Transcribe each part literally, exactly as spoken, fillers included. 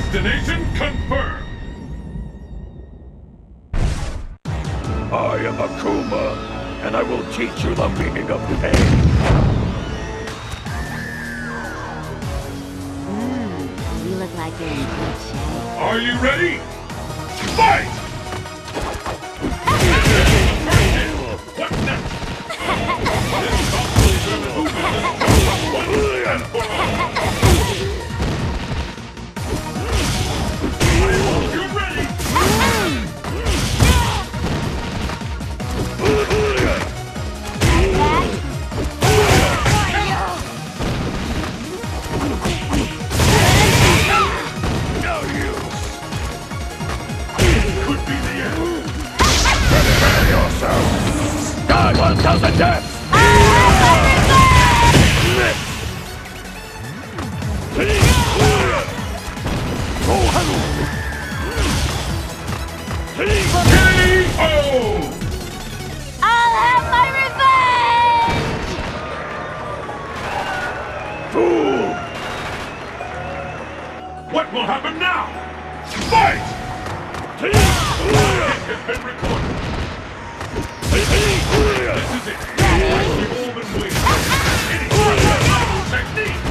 Destination confirmed! I am Akuma, and I will teach you the meaning of pain. Mmm, you look like you're in good shape. Are you ready? Fight! What's next? This possibly determine who wins once and for all. I hope you're ready! No use! Could be the end. Prepare yourself! Die one thousand deaths! K O! I'll have my revenge! Fool! What will happen now? Fight! Hit has been recorded. This is it. We've all been waiting. Any technique!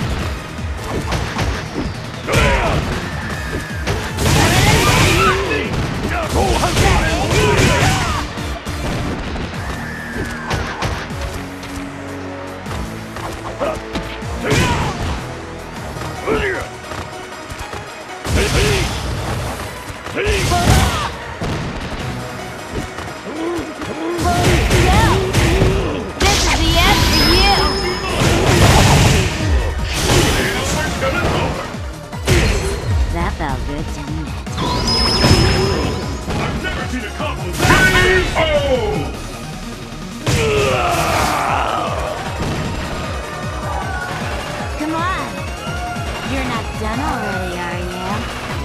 Done already, are you?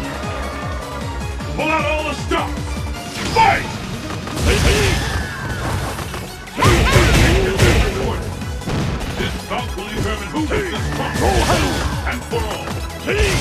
Pull out all the stops! Fight! This bout will determine who is the strongest and for all.